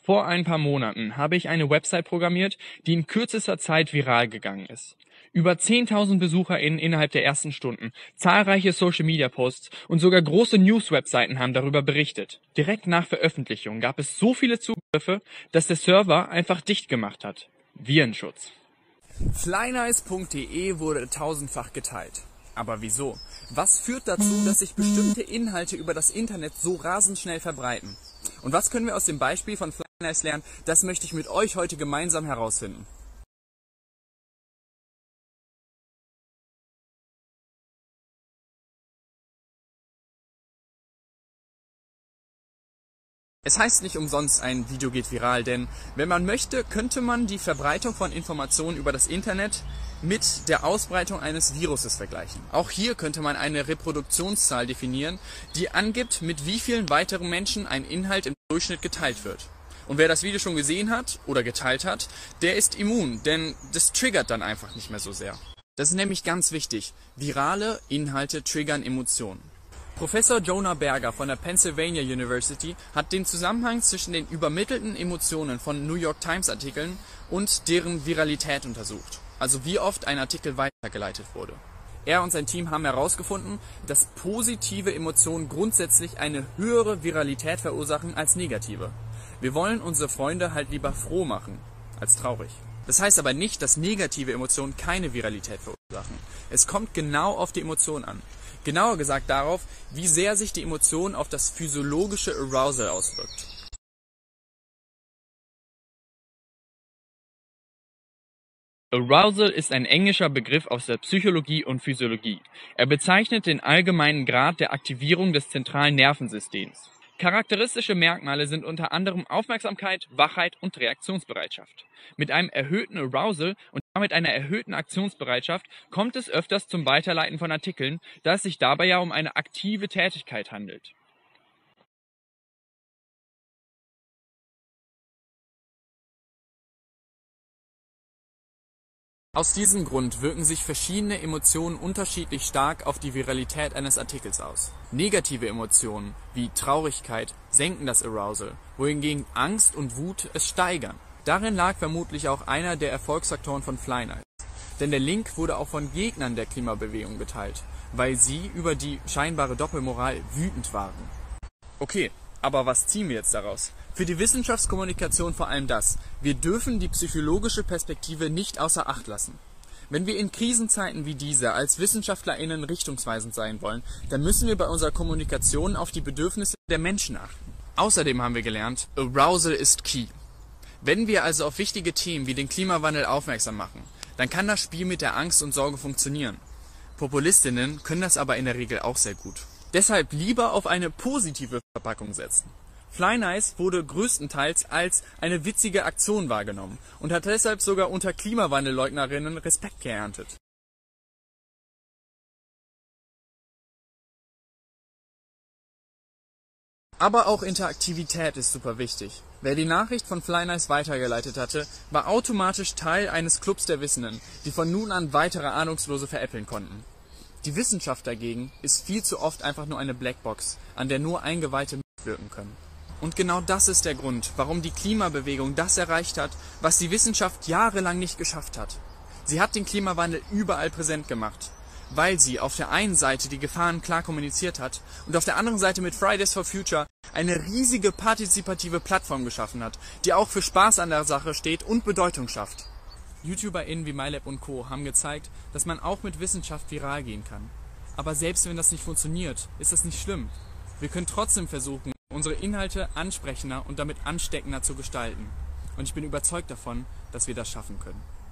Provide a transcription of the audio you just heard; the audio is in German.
Vor ein paar Monaten habe ich eine Website programmiert, die in kürzester Zeit viral gegangen ist. Über 10.000 BesucherInnen innerhalb der ersten Stunden, zahlreiche Social-Media-Posts und sogar große News-Webseiten haben darüber berichtet. Direkt nach Veröffentlichung gab es so viele Zugriffe, dass der Server einfach dicht gemacht hat. Virenschutz. Flynice.de wurde tausendfach geteilt. Aber wieso? Was führt dazu, dass sich bestimmte Inhalte über das Internet so rasend schnell verbreiten? Und was können wir aus dem Beispiel von Flynice lernen? Das möchte ich mit euch heute gemeinsam herausfinden. Es heißt nicht umsonst, ein Video geht viral, denn wenn man möchte, könnte man die Verbreitung von Informationen über das Internet mit der Ausbreitung eines Viruses vergleichen. Auch hier könnte man eine Reproduktionszahl definieren, die angibt, mit wie vielen weiteren Menschen ein Inhalt im Durchschnitt geteilt wird. Und wer das Video schon gesehen hat oder geteilt hat, der ist immun, denn das triggert dann einfach nicht mehr so sehr. Das ist nämlich ganz wichtig. Virale Inhalte triggern Emotionen. Professor Jonah Berger von der Pennsylvania University hat den Zusammenhang zwischen den übermittelten Emotionen von New York Times Artikeln und deren Viralität untersucht. Also wie oft ein Artikel weitergeleitet wurde. Er und sein Team haben herausgefunden, dass positive Emotionen grundsätzlich eine höhere Viralität verursachen als negative. Wir wollen unsere Freunde halt lieber froh machen als traurig. Das heißt aber nicht, dass negative Emotionen keine Viralität verursachen. Es kommt genau auf die Emotion an. Genauer gesagt darauf, wie sehr sich die Emotion auf das physiologische Arousal auswirkt. Arousal ist ein englischer Begriff aus der Psychologie und Physiologie. Er bezeichnet den allgemeinen Grad der Aktivierung des zentralen Nervensystems. Charakteristische Merkmale sind unter anderem Aufmerksamkeit, Wachheit und Reaktionsbereitschaft. Mit einem erhöhten Arousal und damit einer erhöhten Aktionsbereitschaft kommt es öfters zum Weiterleiten von Artikeln, da es sich dabei ja um eine aktive Tätigkeit handelt. Aus diesem Grund wirken sich verschiedene Emotionen unterschiedlich stark auf die Viralität eines Artikels aus. Negative Emotionen wie Traurigkeit senken das Arousal, wohingegen Angst und Wut es steigern. Darin lag vermutlich auch einer der Erfolgsfaktoren von Flynice. Denn der Link wurde auch von Gegnern der Klimabewegung geteilt, weil sie über die scheinbare Doppelmoral wütend waren. Okay, aber was ziehen wir jetzt daraus? Für die Wissenschaftskommunikation vor allem das: Wir dürfen die psychologische Perspektive nicht außer Acht lassen. Wenn wir in Krisenzeiten wie dieser als WissenschaftlerInnen richtungsweisend sein wollen, dann müssen wir bei unserer Kommunikation auf die Bedürfnisse der Menschen achten. Außerdem haben wir gelernt, Arousal ist key. Wenn wir also auf wichtige Themen wie den Klimawandel aufmerksam machen, dann kann das Spiel mit der Angst und Sorge funktionieren. PopulistInnen können das aber in der Regel auch sehr gut. Deshalb lieber auf eine positive Verpackung setzen. Flynice wurde größtenteils als eine witzige Aktion wahrgenommen und hat deshalb sogar unter Klimawandelleugnerinnen Respekt geerntet. Aber auch Interaktivität ist super wichtig. Wer die Nachricht von Flynice weitergeleitet hatte, war automatisch Teil eines Clubs der Wissenden, die von nun an weitere Ahnungslose veräppeln konnten. Die Wissenschaft dagegen ist viel zu oft einfach nur eine Blackbox, an der nur Eingeweihte mitwirken können. Und genau das ist der Grund, warum die Klimabewegung das erreicht hat, was die Wissenschaft jahrelang nicht geschafft hat. Sie hat den Klimawandel überall präsent gemacht, weil sie auf der einen Seite die Gefahren klar kommuniziert hat und auf der anderen Seite mit Fridays for Future eine riesige partizipative Plattform geschaffen hat, die auch für Spaß an der Sache steht und Bedeutung schafft. YouTuberInnen wie MyLab und Co. haben gezeigt, dass man auch mit Wissenschaft viral gehen kann. Aber selbst wenn das nicht funktioniert, ist das nicht schlimm. Wir können trotzdem versuchen, unsere Inhalte ansprechender und damit ansteckender zu gestalten. Und ich bin überzeugt davon, dass wir das schaffen können.